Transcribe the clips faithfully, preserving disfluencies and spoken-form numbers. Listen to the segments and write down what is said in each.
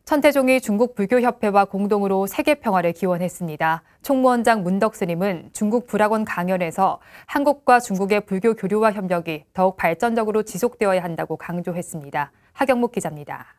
천태종이 중국 불교협회와 공동으로 세계평화를 기원했습니다. 총무원장 문덕 스님은 중국 불학원 강연에서 한국과 중국의 불교 교류와 협력이 더욱 발전적으로 지속되어야 한다고 강조했습니다. 하경목 기자입니다.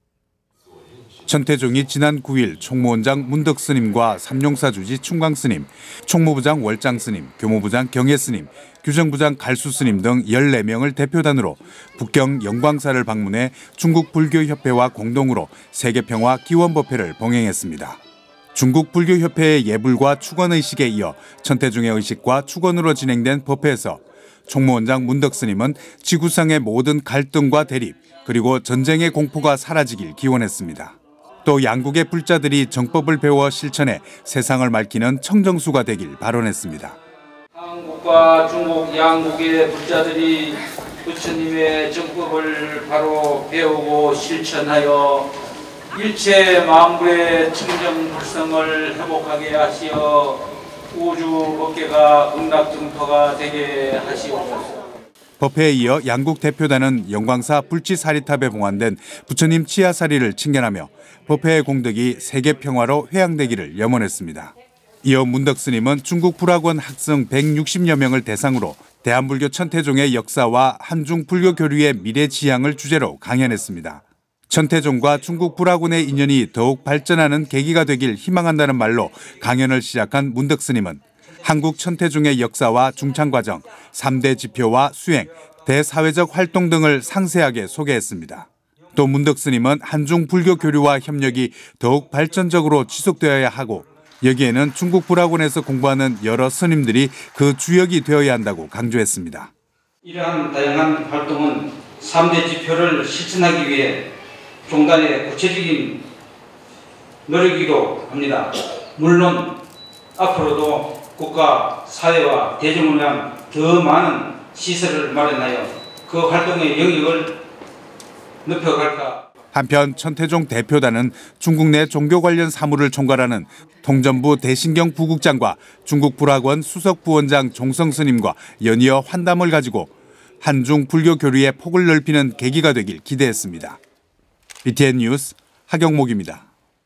천태종이 지난 구 일 총무원장 문덕 스님과 삼룡사 주지 충광 스님, 총무부장 월장 스님, 교무부장 경혜 스님, 규정부장 갈수 스님 등 열네 명을 대표단으로 북경 영광사를 방문해 중국 불교협회와 공동으로 세계평화 기원법회를 봉행했습니다. 중국 불교협회의 예불과 축원의식에 이어 천태종의 의식과 축원으로 진행된 법회에서 총무원장 문덕 스님은 지구상의 모든 갈등과 대립, 그리고 전쟁의 공포가 사라지길 기원했습니다. 또 양국의 불자들이 정법을 배워 실천해 세상을 밝히는 청정수가 되길 발언했습니다. 한국과 중국 양국의 불자들이 부처님의 정법을 바로 배우고 실천하여 일체 만물의 청정불성을 회복하게 하시어 우주 법계가 극락증토가 되게 하시옵소서. 법회에 이어 양국 대표단은 영광사 불치사리탑에 봉안된 부처님 치아사리를 칭견하며 법회의 공덕이 세계평화로 회양되기를 염원했습니다. 이어 문덕 스님은 중국 불학원 학생 백육십여 명을 대상으로 대한불교 천태종의 역사와 한중 불교 교류의 미래 지향을 주제로 강연했습니다. 천태종과 중국 불학원의 인연이 더욱 발전하는 계기가 되길 희망한다는 말로 강연을 시작한 문덕 스님은 한국 천태종의 역사와 중창과정, 삼 대 지표와 수행, 대사회적 활동 등을 상세하게 소개했습니다. 또 문덕 스님은 한중 불교 교류와 협력이 더욱 발전적으로 지속되어야 하고 여기에는 중국 불학원에서 공부하는 여러 스님들이 그 주역이 되어야 한다고 강조했습니다. 이러한 다양한 활동은 삼 대 지표를 실천하기 위해 종단의 구체적인 노력이기도 합니다. 물론 앞으로도 국가, 사회와 대중을 위한 더 많은 시설을 마련하여 그 활동의 영역을 높여갈까. 한편 천태종 대표단은 중국 내 종교 관련 사무를 총괄하는 통전부 대신경 부국장과 중국 불학원 수석 부원장 종성 스님과 연이어 환담을 가지고 한중 불교 교류의 폭을 넓히는 계기가 되길 기대했습니다. 비티엔 뉴스 하경목입니다.